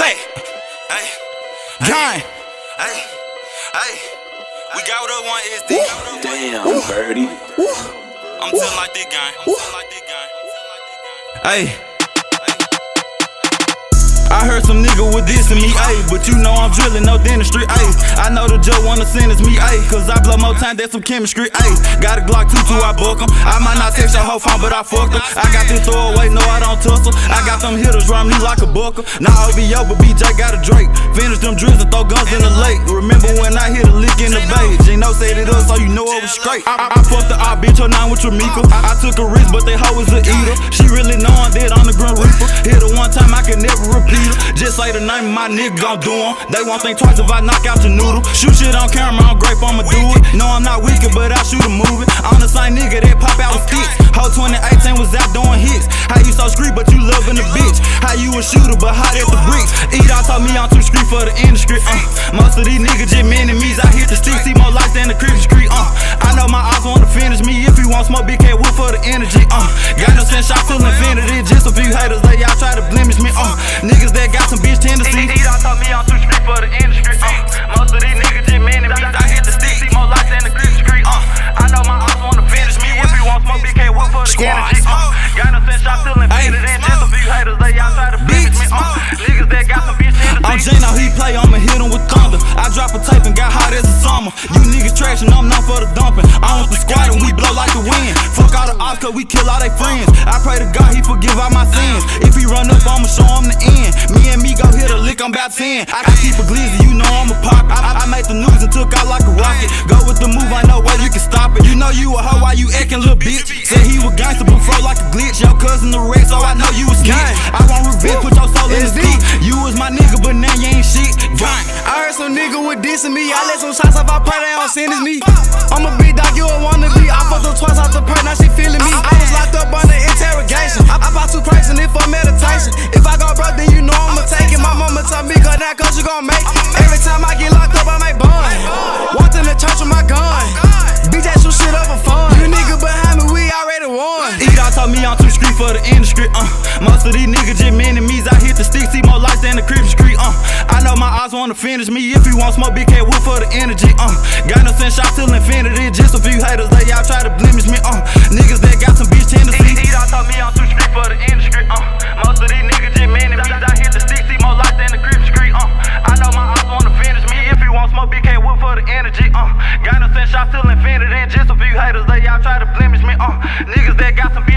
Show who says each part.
Speaker 1: Splatt. Gang.
Speaker 2: We got what up one SD.
Speaker 3: Damn, birdie.
Speaker 2: I'm telling like this gang.
Speaker 1: Hey. I heard some nigga was dissing me, ayy, but you know I'm drilling, no dentistry, ayy. I know the judge wanna sentence me, ayy, cause I blow more time than some chemistry, ayy. Got a Glock 2-2, I book 'em. I might not text your whole phone, but I fucked 'em. I got this throwaway, no I don't tussle. I got them hitters run me like a booker. Not OVO, but BJ got a Drake. Finish them drills and throw guns in the lake. Remember when I hit a lick in the bay? Gino set it up so you know it was straight. I fucked the op bitch, her name with Tramika. I took a risk, but they hoe is a eater. She really know I'm dead on the Grim Reaper. Hit her one time, I can never repeat. Just say the name of my nigga gon' do 'em. They won't think twice if I knock out your noodle. Shoot shit on camera, I'm grape, I'ma do it. No, I'm not wicked, but I shoot a movie. I'm the same nigga that pop out with sticks. Whole 2018 was out doing hits. How you so street, but you loving the bitch? How you a shooter, but hot at the bricks? E-Dot told me I'm too street for the industry. Most of these niggas just mini-me's. I hit the stick, see more lights than the Christian street. I know my ops wanna finish me. If you want smoke, big cat wood for the energy. Got no sense, shot till infinity. Just a few haters, they y'all try to blemish me. Niggas that got some bitch tendencies.
Speaker 2: E-Dot told me I'm too street for the industry. Most of these niggas just mini-me's. I hit the stick, see more lights than the Christian street. I know my ops wanna finish me. If you want smoke, big cat wood for the energy. Got no sense, shot till infinity. Just a few haters, they y'all try to blemish me. Niggas that got some bitch tendencies.
Speaker 1: I'm Gino, he play, I'ma hit him with thunder. I drop a tape and got hot as the summer. You niggas trash and I'm known for the dumping. I'm with the squad and we blow like the wind. Fuck all the ops cause we kill all they friends. I pray to God he forgive all my sins. If he run up, I'ma show him the end. Me and me go hit a lick, I'm about 10. I keep a glizzy, you know I'm a pop. I made the news and took out like a rocket. Go with the move, I know way you can stop it. You know you a hoe, why you acting little bitch? Said he was gangster but fro like a glitch. Your cousin the Rex, so I know you a snitch. I want revenge, put your soul in the stick. You was my nigga, but now you ain't shit.
Speaker 4: I heard some nigga was dissing me. I let some shots off, I pray they don't sentence me. I'm a big dog, you a wannabe. I fucked her twice off the perk, now she feeling me. I was locked up under interrogation. I bought 2 pranks and it for meditation. If I go broke, then you know I'ma take it. My mama told me, cut that cause you gon' make it. Every time I get locked up, I make bun. Walked in the church with my gun. BJ shoot shit up for fun. You nigga behind me, we already won.
Speaker 1: E-Dot told me I'm too street for the industry. Most of these niggas just mini-me's. I hit the stick, see more lights than the Christian street. I know my ops wanna finish me. If you want smoke, big cat wood for the energy. Got no sense, shot till infinity. Just a few haters, they y'all try to blemish me. Niggas that got some bitch tendencies.
Speaker 2: E-Dot told me I'm too street for the industry. Most of these niggas just mini-me's. I hit the stick, see more lights than the Christian street. I know my ops wanna finish me. If you want smoke, big cat wood for the energy. Got no sense, shot till infinity. Just a few haters, they y'all try to blemish me. Niggas that got some bitch